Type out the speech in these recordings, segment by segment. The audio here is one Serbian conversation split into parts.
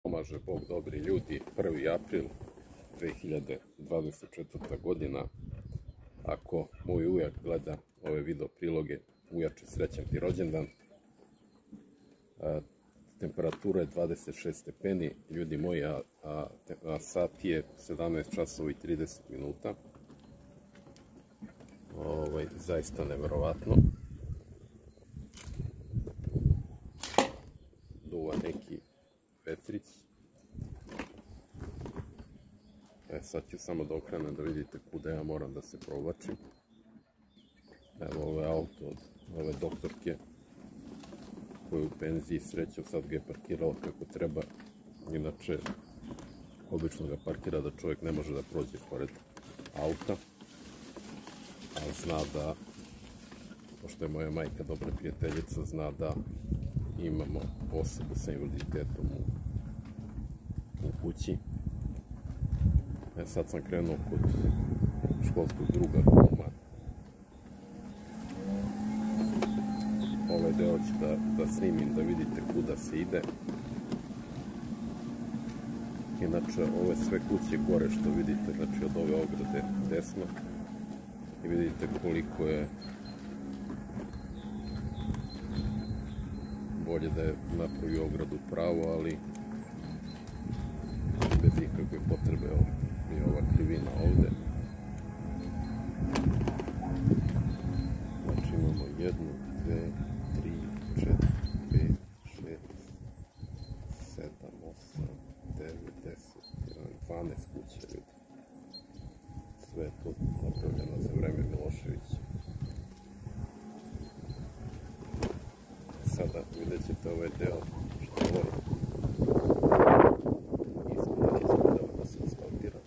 Pomaže Bog, dobri ljudi, 1. april 2024. godina. Ako moj ujak gleda ove video priloge, ujače, srećan ti rođendan. Temperatura je 26 stepeni, ljudi moji, a sat je 17 časova i 30 minuta. Zaista neverovatno. Duva neki vetrić. Sad ću samo da okrenem da vidite kuda ja moram da se provlačim. Evo ovo je auto od ove doktorke koja je u penziji, srećom, sad ga je parkirala kako treba. Inače, obično ga parkira da čovjek ne može da prođe pored auta. Ali zna da, pošto je moja majka dobra prijateljica, zna da imamo osobu sa invaliditetom u kući. Sad sam krenuo kod školskog druga kuma. Ovaj deo ću da snimim, da vidite kuda se ide. Inače, ove sve kuće gore što vidite, znači od ove ograde desno. I vidite koliko je bolje da je napravio ogradu pravo, ali bez ikakve potrebe je ova krivina ovde. Znači imamo 1, 2, 3, 4, 5, 6, 7, 8, 9, 10, 12 kuća, ljudi. Sve je to napravljeno za vreme Miloševića. Sada vidjet ćete ovaj deo što je ovo ispod deo da se asfaltira.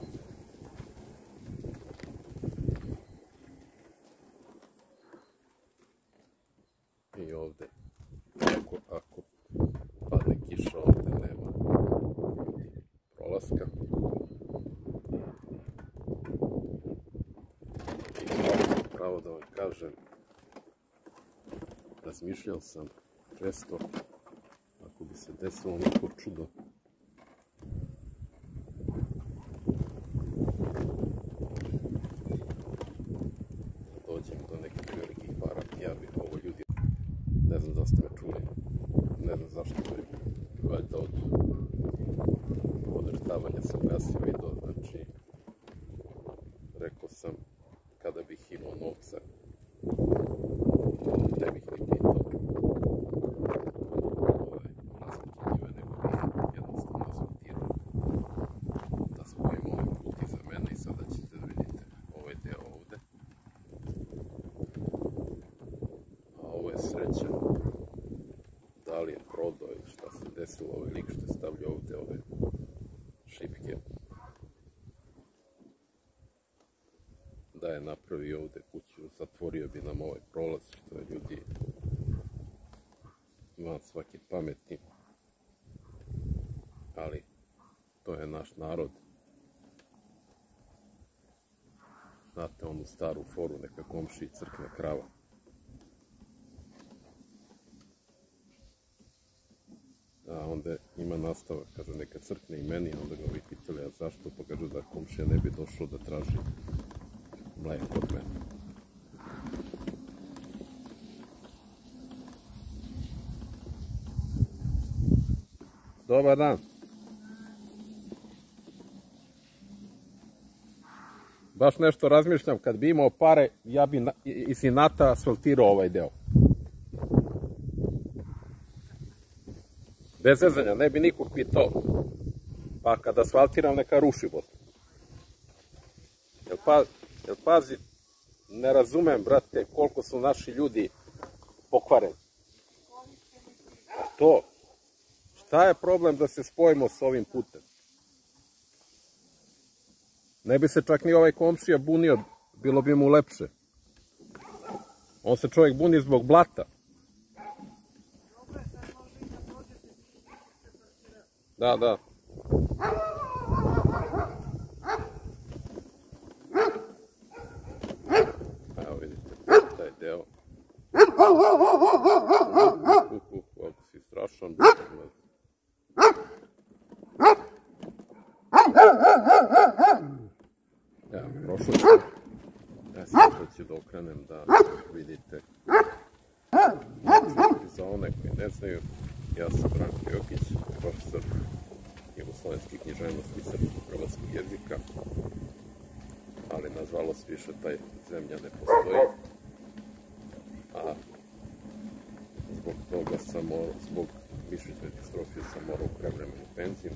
I ovde, ako padne kiša, ovde nema prolaska. Pravo da vam kažem, razmišljao sam često, ako bi se desilo neko čudo, dođem do nekih velikih para, ja bih ovo, ljudi, ne znam da ste me čuli, ne znam zašto je, valjda od odrštavanja sam gasio video, znači, rekao sam, kada bih imao novca, ne bih ni pitao nasvetljenjive, nego bih jednostavno asfaltirao da spojim ovaj put iza mene. I sada ćete da vidite ovaj deo ovde. A ovo je sreća, da li je prodao ili šta se desilo, ovaj lik što je stavljao ovde ove šipke, da je napravio ovde kuću, zatvorio bi nam ovaj prolaz, što je, ljudi, van svake pameti. Ali to je naš narod. Znate onu staru foru, neka komšiji crkne krava. A onda ima nastavak, kaže neka crkne i meni, onda ga ovi pitali, a zašto? Pa kaže da komšija ne bi došao da traži mleko od mene. Dobar dan. Baš nešto razmišljam, kad bi imao pare, ja bi iz inata asfaltirao ovaj deo. Bez zezanja, ne bi nikog pitao. Pa kad asfaltiram, neka ruši vodu. Jel pazi, ne razumem, brate, koliko su naši ljudi pokvareni. To, šta je problem da se spojimo s ovim putem? Ne bi se čak ni ovaj komšija bunio, bilo bi mu lepše. On se čovjek buni zbog blata. Da, da. Evo vidite, taj deo. Ovako si strašan. prošao sam. Ja sad hoću da okrenem da vidite. Znači, za one koji ne znaju, ja sam Branko Jokić, profesor jugoslovenske književnosti i srpsko-hrvatskog jezika, ali nažalost više taj zemlja ne postoji, a zbog toga zbog viših katastrofija sam morao u prevremenu penziju.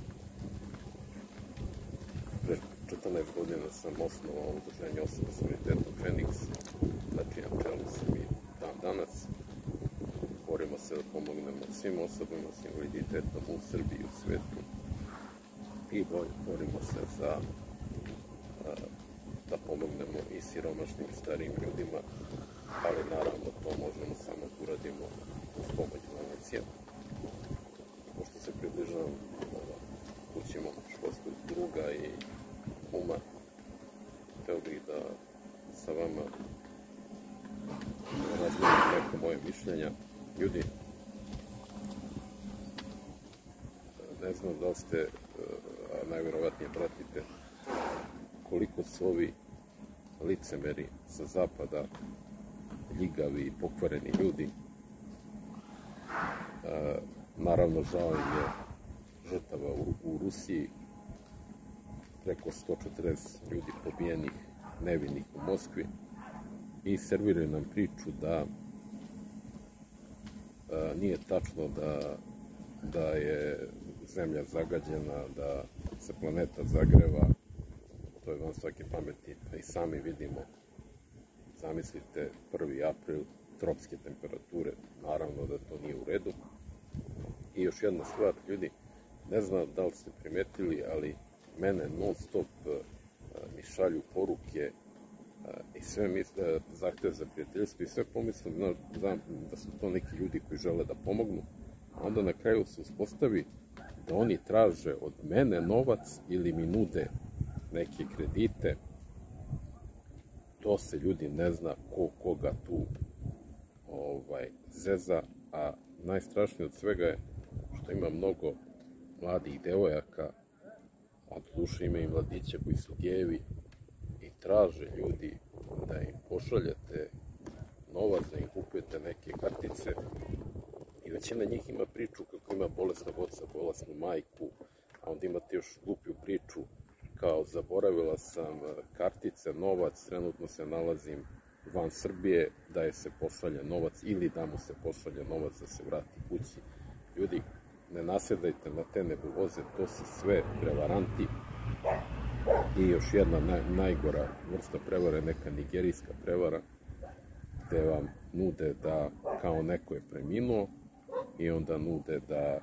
Pre 14 godina sam osnovao udruženje osoba s invaliditetom Feniks, na čijem čelu sam i dan danas. Borimo se da pomognemo svim osobama s invaliditetom u Srbiji i u svetu i borimo se da pomognemo i siromašnim starijim ljudima, ali naravno to možemo samo da uradimo uz pomoć donacija. Pošto se približavam kući mog školskog druga i kuma, hteo bih da sa vama razmijenim neko moje mišljenja. Ljudi, ne znam da li ste, a najvjerovatnije pratite, koliko su ovi licemeri sa zapada, ljigavi i pokvareni ljudi. Naravno, žao im je žrtava u Rusiji, preko 140 ljudi pobijenih, nevinih u Moskvi, i serviraju nam priču da nije tačno da je zemlja zagađena, da se planeta zagreva. To je van svake pameti, a i sami vidimo. Zamislite 1. april, tropske temperature, naravno da to nije u redu. I još jedna stvar, ljudi, ne znam da li ste primetili, ali mene non stop mi šalju poruke i sve zahteve za prijateljstvo i sve pomislim da su to neki ljudi koji žele da pomognu, a onda na kraju se uspostavi da oni traže od mene novac ili mi nude neke kredite. To se, ljudi, ne zna koga tu zeza, a najstrašnije od svega je što ima mnogo mladih devojaka, a doduše ima i mladića koji su gejevi, i traže ljudi da im pošaljete novac, da im kupujete neke kartice, i većina njih ima priču kako ima bolesnog oca, bolesnu majku, a onda imate još glupiju priču kao zaboravila sam kartice, novac, trenutno se nalazim van Srbije, da je se pošalje novac ili da mu se pošalje novac da se vrati kući. Ljudi, ne nasedajte na te nebuloze, to su sve prevaranti. I još jedna najgora vrsta prevara je neka nigerijska prevara, gde vam nude da kao neko je preminuo i onda nude da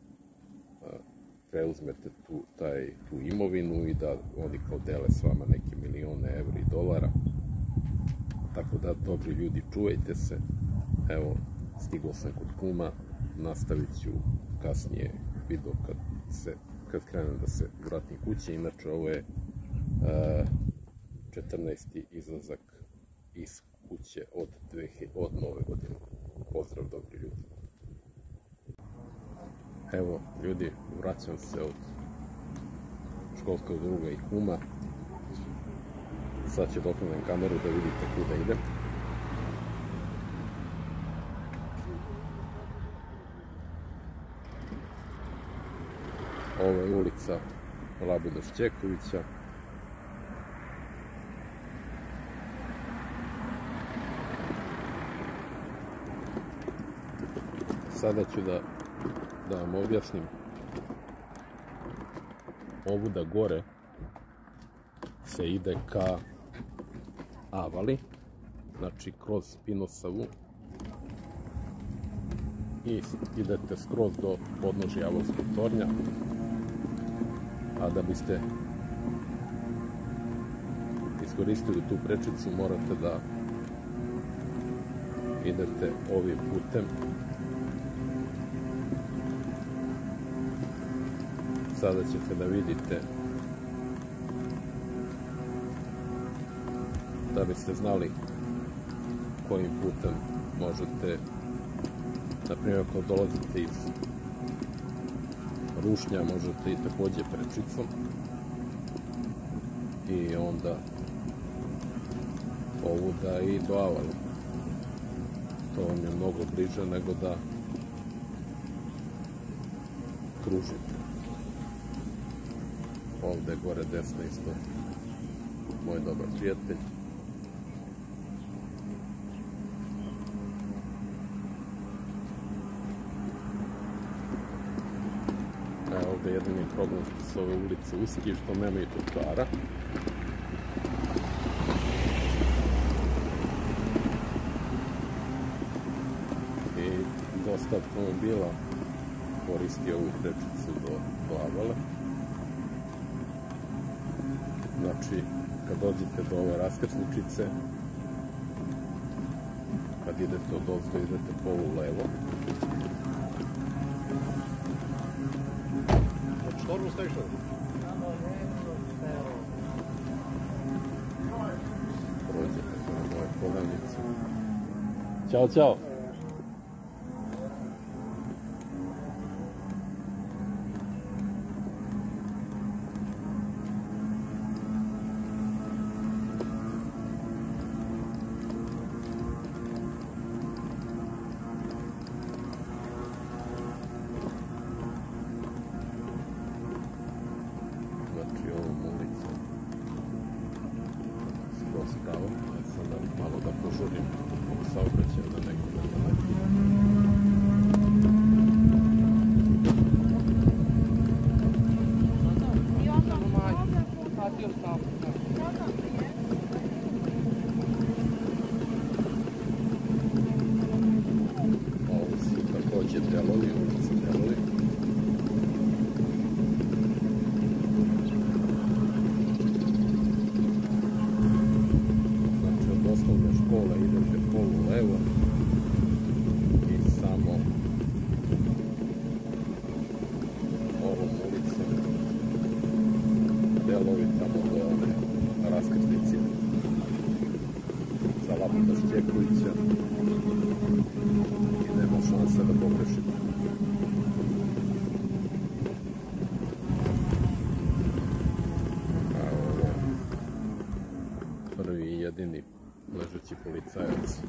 preuzmete tu imovinu i da oni kao dele s vama neke milione evra i dolara. Tako da, dobri ljudi, čuvajte se. Evo, stigao sam kod kuma, nastavit ću kasnije video kad krenem da se vratim kuće. Inače, ovo je 14. izlazak iz kuće od nove godine. Pozdrav, dobri ljudi. Evo, ljudi, vraćam se od školskog druga i kuma. Sad ću da okrenem kameru da vidite kuda idem. Ovo je ulica Labuda Šćekovića. Sada ću da vam objasnim. Ovuda gore se ide ka Avali, znači kroz Spinosavu, i idete skroz do podnožja Avalskog tornja, a da biste iskoristili tu prečicu morate da idete ovim putem. Sada ćete da vidite, da biste znali kojim putem možete, na primjer ako dolazite iz Rušnja, možete i takođe prečicom i onda ovuda i do Avala. To vam je mnogo bliže nego da kružite. Ovde gore desno isto moj dobar prijatelj. Ovde jedini problem što su ove ulice uski, što nema i trotoara. I dosta automobila koristi ovu prečicu do Avala. Znači, kad dođete do ove raskrsničice, kad idete od ozdo, idete polu levo. Storm station. Prođete prema moje prodavnice. Ćao, ćao! Malo da požurim ovog saobraćaja da neko ne naleti. Ovo su takođe delovi, ulica delovi. Osnovne škole idete polu levo i samo ovom ulicom delovi tamo do ove raskrsnice za Labuda Štjekulića i nema šanse da pogrešite. A ovo je prvi i jedini ležeći policajac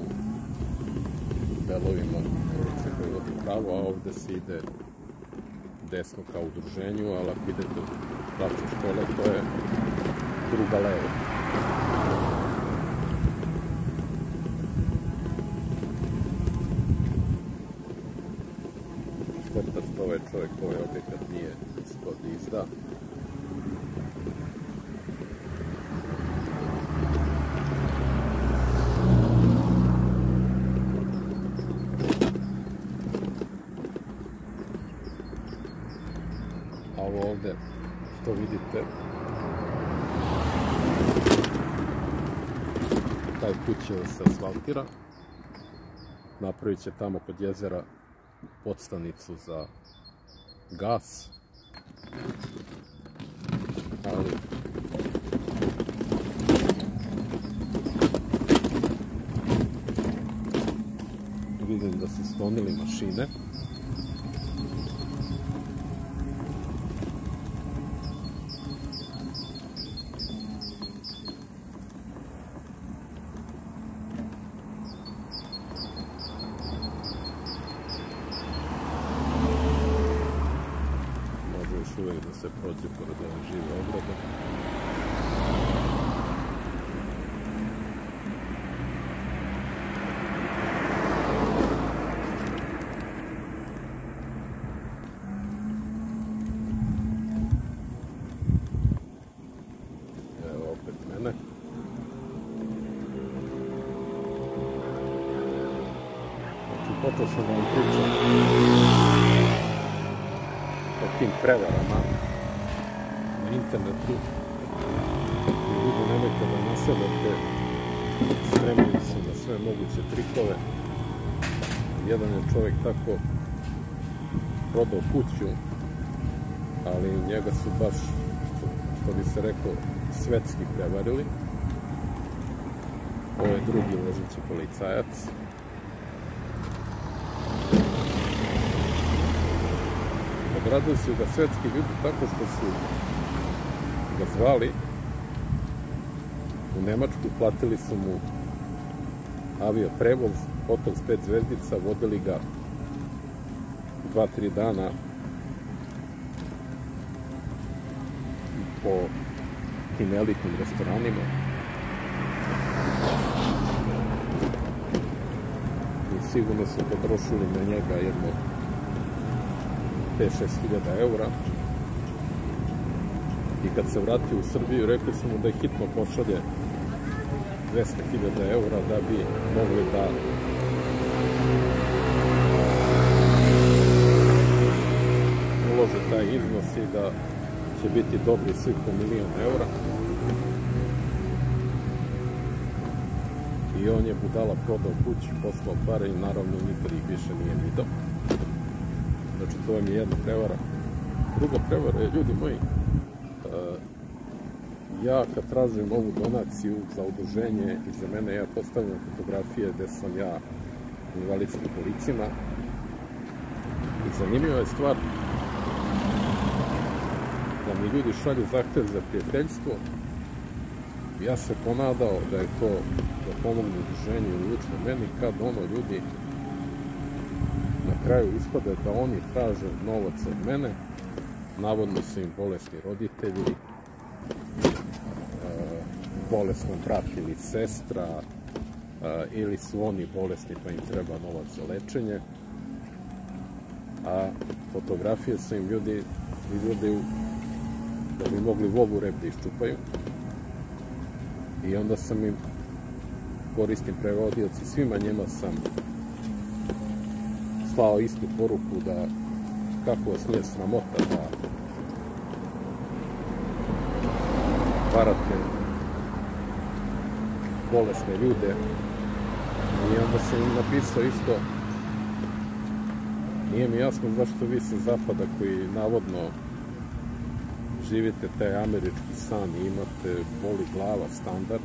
u delovima ulice koji vodi pravo, a ovde se ide desno kao udruženju, ali ako idete u pravcu škole, to je druga levo. Šteta što ovaj čovjek ovaj objekat nije ispod izda. A ovo ovde što vidite, taj put će da se asfaltira. Napravit će tamo kod jezera podstanicu za gas. Ali vidim da su sklonili mašine. Uvijek da se prođe pored ove žive ograde. Evo opet mene. Znači, počeo sam da vam pričam o tim prevarama na internetu. Ljudi, nemojte da nasedate, spremaju se na sve moguće trikove. Jedan je čovjek tako prodao kuću, ali njega su baš, što bi se rekao, svetski prevarili. Ovo je drugi ležeći policajac. Odraduju su ga svetski ljudi tako što su ga zvali u Nemačku, platili su mu avio prevoz, hotel s 5 zvezdica, vodili ga 2-3 dana po tim elitnim restoranima i sigurno su potrošili na njega jedno 5-6 hiljada eura. I kad se vratio u Srbiju, rekli su mu da je hitno pošalje 200.000 eura da bi mogli da ulože taj iznos i da će biti dobri svi po 1.000.000 eura. I on je budala prodao kuću, poslao pare i naravno nikad ih više nije vidio. Znači, to vam je jedna prevara. Druga prevara je, ljudi moji, ja kad tražim ovu donaciju za udruženje, iza mene ja postavljam fotografije gde sam ja u invalidskim kolicima. I zanimljiva je stvar da mi ljudi šalju zahtev za prijateljstvo. Ja se ponadao da je to da pomogne udruženju ili lično meni, kad ljudi na kraju ispade da oni traže novac od mene, navodno su im bolesni roditelji, bolestan brat ili sestra, ili su oni bolesni pa im treba novac za lečenje, a fotografije su im ljudi da bi mogli vovu rep da iščupaju. I onda sam im, koristim prevodioci, svima njima sam slao istu poruku da kako vas nije sramota da varate bolesne ljude. I onda sam im napisao isto, nije mi jasno zašto vi sa zapada koji navodno živite taj američki san i imate boli glava standard,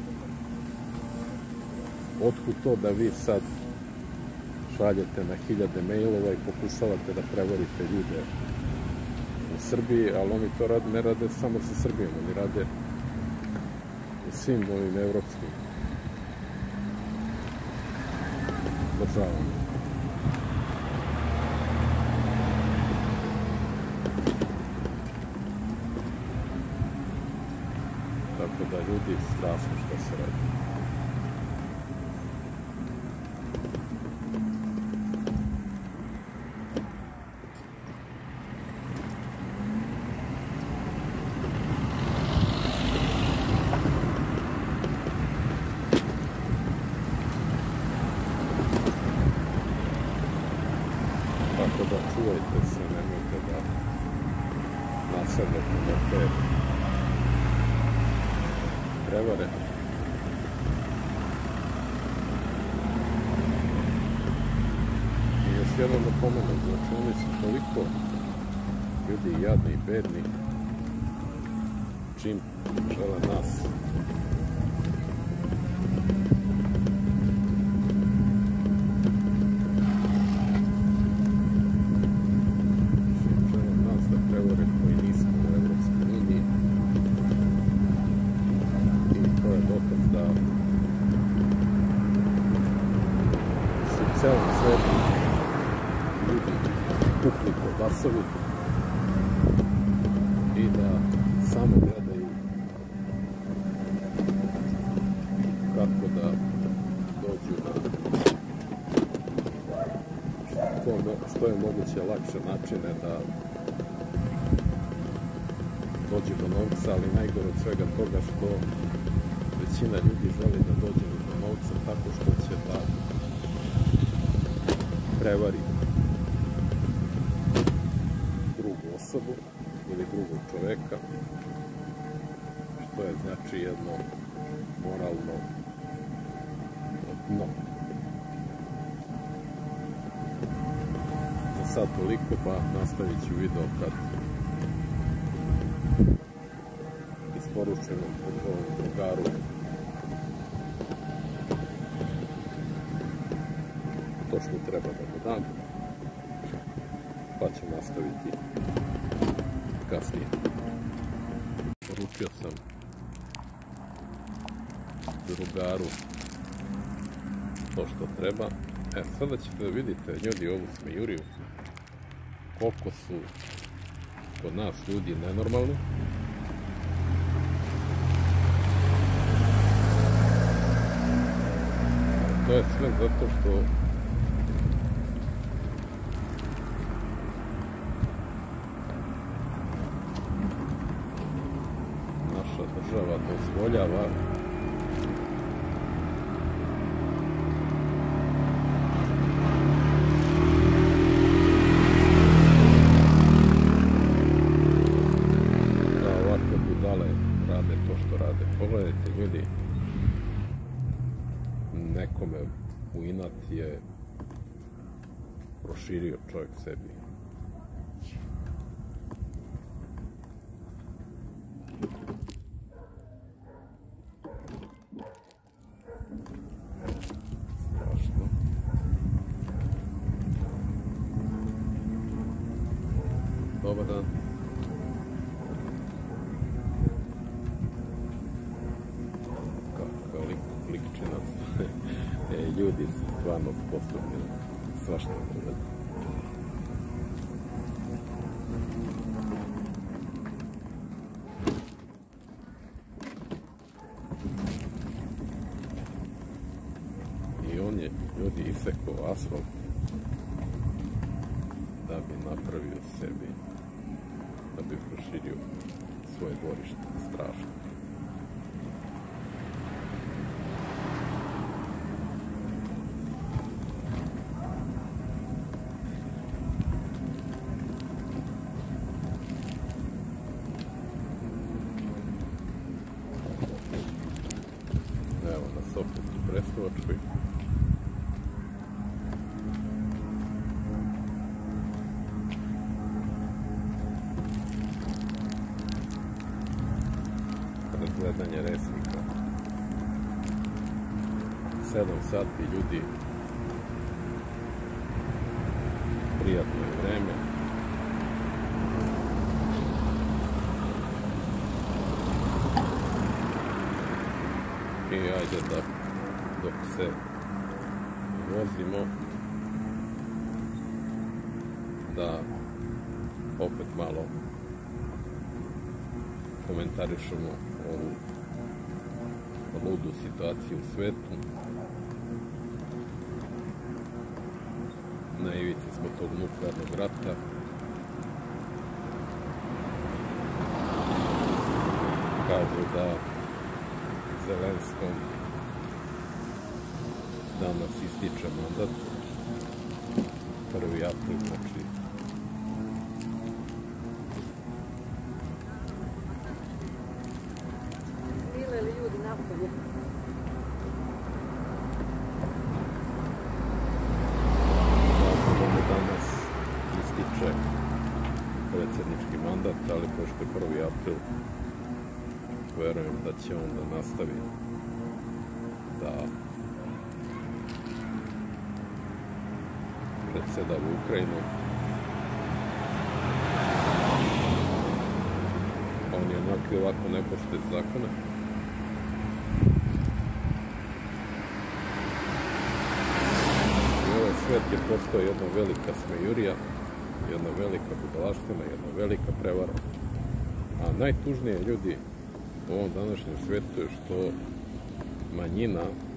otkud to da vi sad šaljete na hiljade mailova i pokušavate da prevarite ljude u Srbiji, ali oni to ne rade samo sa Srbijom, oni rade u svim ovim evropskim državama. Tako da ljudi, strašno što se radi. Tako da čuvajte se, nemojte da nasadete na te prevare. I još jednom da pomenem, znači oni su toliko ljudi jadni i bedni, čim žele nas da prevare koji nismo u Evropskoj uniji. I to je dokaz da su u celom svetu ljudi pukli po basovi i da samo gledaju kako da dođu na što je moguće lakše načine da dođe do novca, ali najgore od svega toga što većina ljudi želi da dođe do novca tako što će da prevari drugu osobu ili drugog čoveka, što je znači jedno moralno dno. Za sad toliko, pa nastavit ću video kad isporučenom ovom drugaru to što treba da mu dam, pa ću nastaviti kasnije. Poručio sam drugaru to što treba. Sada ćete da vidite ljudi ovu smejuriju, koliko su kod nas ljudi nenormalni. To je sve zato što naša država dozvoljava da ovakve budale rade to što rade. Pogledajte ljudi, nekome u inat je proširio čovjek sebi. Strašno. Dobar dan. Kakav likčinac. Ljudi su stvarno sposobni svašta urade. I on je ljudi isekao asfalt da bi napravio sebi, da bi proširio svoje dvorište. Strašno. Evo nas opet u Brestovačkoj. Gledanje resnika. 7 sati ljudi, prijatno je vreme. I ajde da dok se vozimo da opet malo komentarišemo ovu ludu situaciju u svetu. Na ivici smo tog nuklearnog rata. Kažu da Zelenskom danas ističe mandat, 1. april, znači ljudi napolje. da mu danas ističe predsjednički mandat, ali pošto je 1. april, verujem da će on da nastavi da predsjedava Ukrajinom. On je onako i ovako ne poštuje zakone. I ovaj svet je postao jedna velika smejurija, jedna velika budalaština, jedna velika prevara. A najtužnije ljudi u ovom današnjem svijetu je što manjina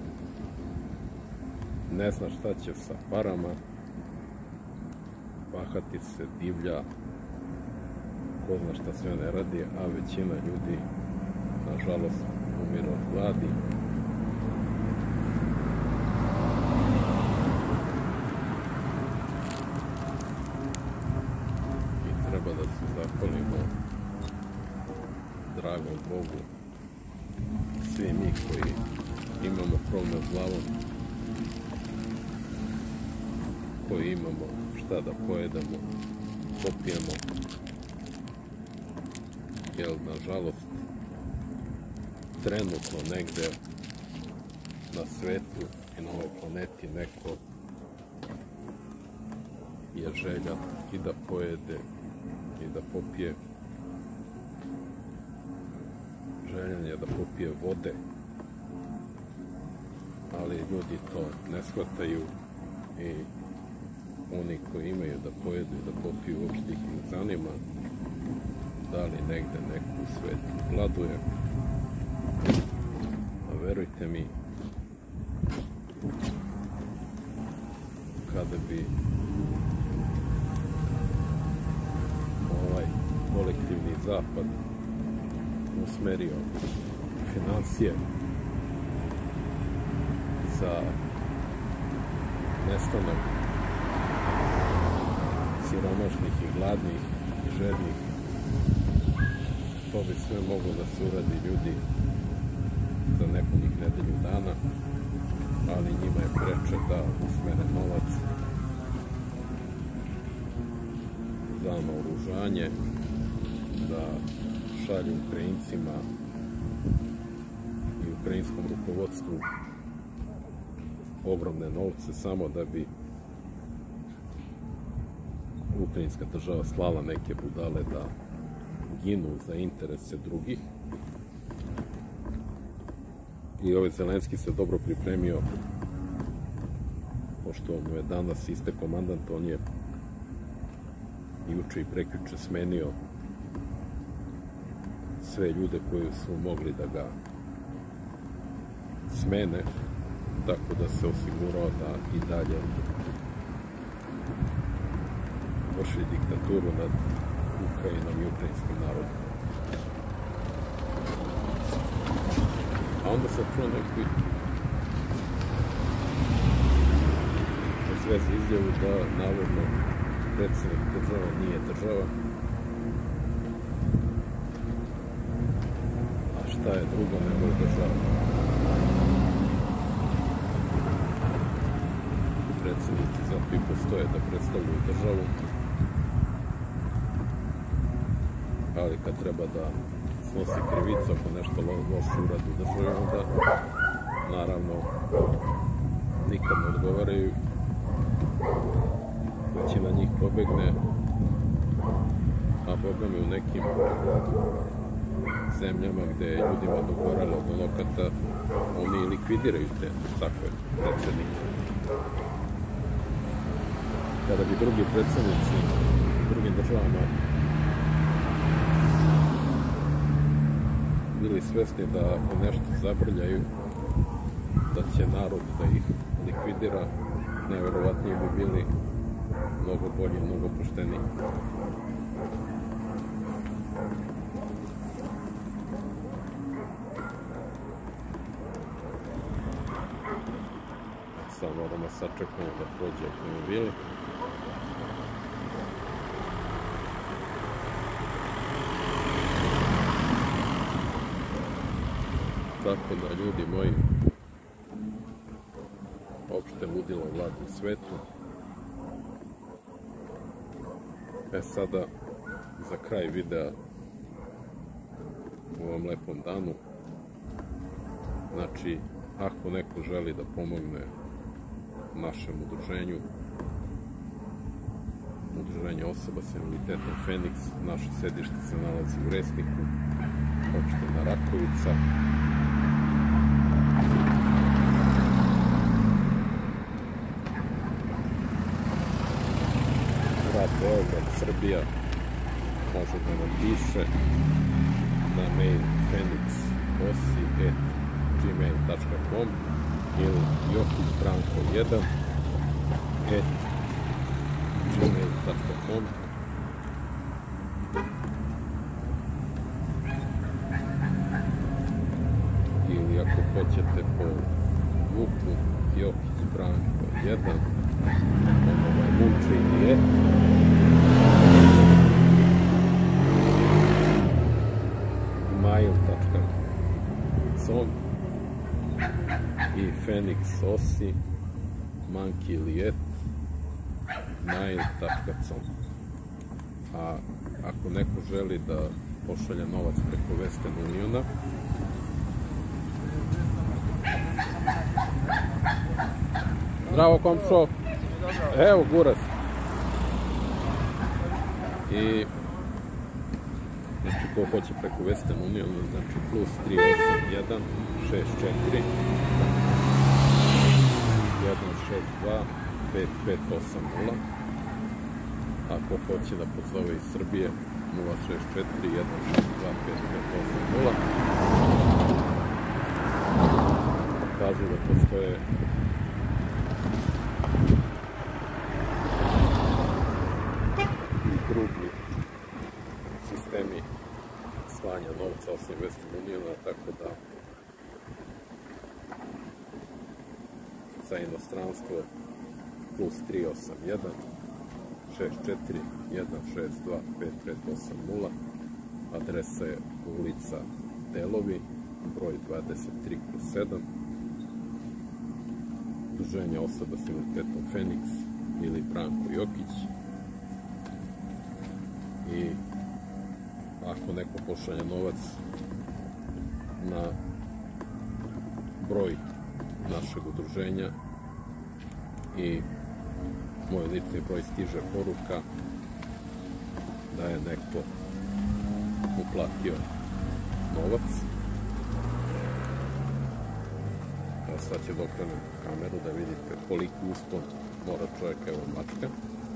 ne zna šta će sa parama, bahati se, divlja, ko zna šta sve ne radi, a većina ljudi, nažalost, umire od gladi. I treba da se zahvalimo dragom Bogu, svi mi koji imamo krov nad glavom, koji imamo šta da pojedemo, popijemo, jer nažalost trenutno negde na svetu i na ovoj planeti neko je želja i da pojede i da popije. Željan je da popije vode ali ljudi to ne shvataju i oni koji imaju da pojedu i da popiju uopšte ih ne zanima da li negde neko u svetu gladuje. A verujte mi, kada bi ovaj kolektivni zapad usmerio financije za nestanak siromašnih i gladnih i žednih, to bi sve moglo da se uradi, ljudi, za nepunih nedelju dana, ali njima je preče da usmere novac za naoružanje, da šalju Ukrajincima i ukrajinskom rukovodstvu ogromne novce samo da bi ukrajinska država slala neke budale da ginu za interese drugih. I ovaj Zelenski se dobro pripremio, pošto mu je danas istekao mandat, on je juče i prekjuče smenio sve ljude koji su mogli da ga smene, tako da se osigurao da i dalje vrši diktaturu nad Ukrajinom i ukrajinskim narodom. A onda sam čuo neku vezi izjavu da navodno predsjednik država nije država. A šta je drugo nego država? Predsjednici zato i postoje da predstavljaju državu, ali kad treba da snosi krivicu ako nešto loše uradi u državi, onda naravno nikad ne odgovaraju, većina njih pobegne, a Boga mi u nekim zemljama gde je ljudima dogoralo do lokata, oni likvidiraju te takve predsjednike. Kada bi drugi predsjednici u drugim državama bili svesni da ako nešto zabrljaju, da će narod da ih likvidira, najverovatnije bi bili mnogo bolji, mnogo pošteniji. Sad moramo sačekamo da prođe automobili. Tako da, ljudi moji, opšte ludilo vlada u svetu. Sada, za kraj videa u ovom lepom danu, znači, ako neko želi da pomogne našem udruženju, udruženje osoba s invaliditetom Feniks, naše sedište se nalazi u Resniku, opština Rakovica. Grad Beograd, Srbija, može da nam piše na mail fenixosi@gmail.com ili jokićbranko1@gmail.com. Ili ako hoćete po Vuku jokićbranko1 mail.com i fenixosi@mail.com. A ako neko želi da pošalje novac preko Western Uniona, zdravo komšo, evo guras. I znači ko hoće preko Western Uniona, znači +381 64 162 5580. Ako hoće da pozove iz Srbije, 064 162 5580. Kažu da postoje i drugi sistemi slanja novca osim Western Uniona, tako da za inostranstvo plus 381 64 162 5580. Adresa je ulica Delovi, broj 23/7, Udruženje osoba s invaliditetom Feniks ili Branko Jokić. I ako neko pošalje novac na broj našeg udruženja i moj lični broj stiže poruka da je neko uplatio novac. Evo sad će da okrenem kameru da vidite koliki uspon mora čovjek, evo mačka,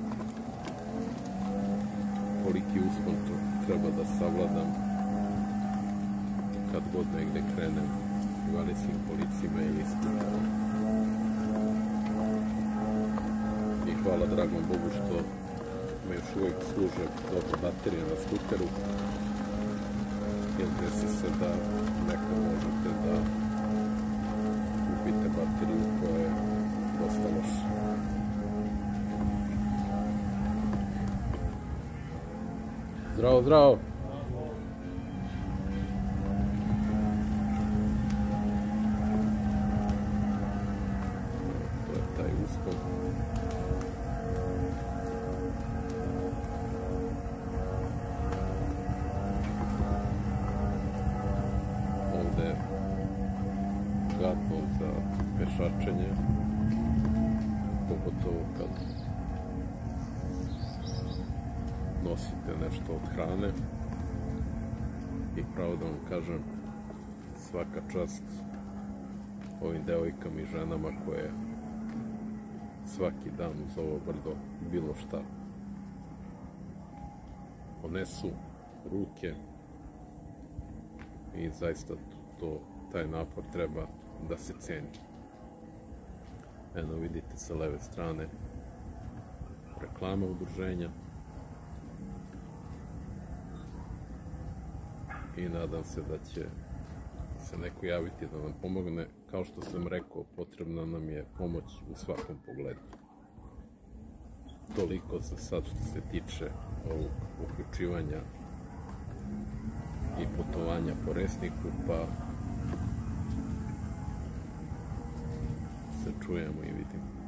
koliki uspon treba da savladam kad god negde krenem invalidskim kolicima ili skuterom. I hvala dragom Bogu što me još uvijek služe dobro baterije na skuteru, jer desi se da nekad možete da kupite bateriju koja je dosta loša. Zdravo, zdravo! To je taj uspon. Ovde je gadno za pešačenje, pogotovo kad nosite nešto od hrane. I pravo da vam kažem, svaka čast ovim devojkama i ženama koje svaki dan uz ovo brdo bilo šta ponesu ruke i zaista taj napor treba da se ceni. Eno vidite sa leve strane reklama udruženja i nadam se da će se neko javiti da nam pomogne. Kao što sam rekao, potrebna nam je pomoć u svakom pogledu. Toliko za sad što se tiče ovog uključivanja i putovanja po Resniku, pa se čujemo i vidimo.